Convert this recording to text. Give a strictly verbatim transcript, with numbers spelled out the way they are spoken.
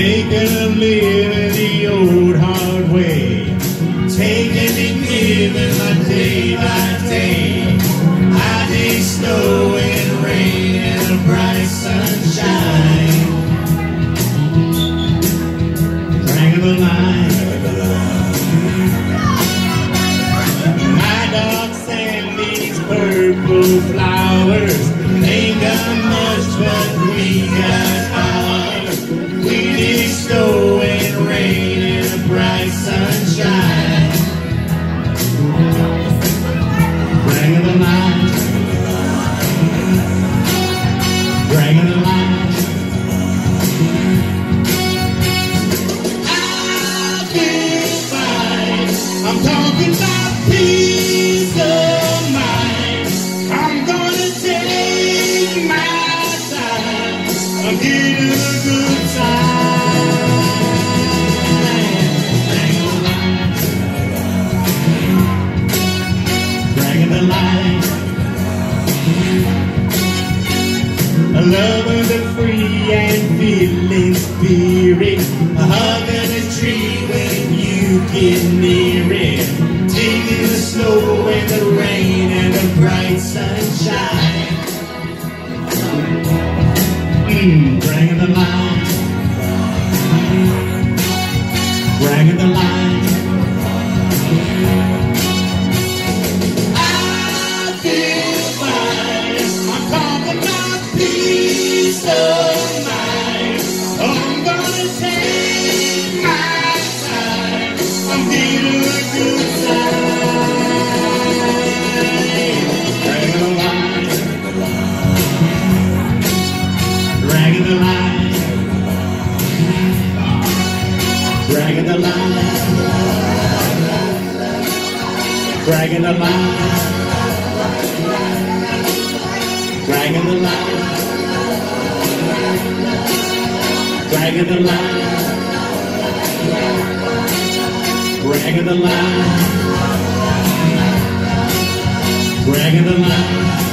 make a living the old hard way, taking and giving my day by day. I need snow and rain and a bright sunshine. Dragging the line. My dog Sandy's purple flowers ain't got much, but we got ours. We need snow and rain and a bright sunshine. Dragging the line. Dragging the line. I'll be fine. I'm talking about peace of mind. I'm gonna take my time. I'm getting a good time. Dragging the line. A lover, the free and feeling spirit, a hug of the tree when you get near it, taking the snow and the rain and the bright sunshine. Mm, dragging the line, dragging the line. I feel fine. I'm talking about peace of mind. I'm gonna take my time. I'm getting a good time. Dragging the line. Dragging the line. Dragging the line. Dragging the line. Dragging the line. Dragging the line. Dragging the line. Dragging the line.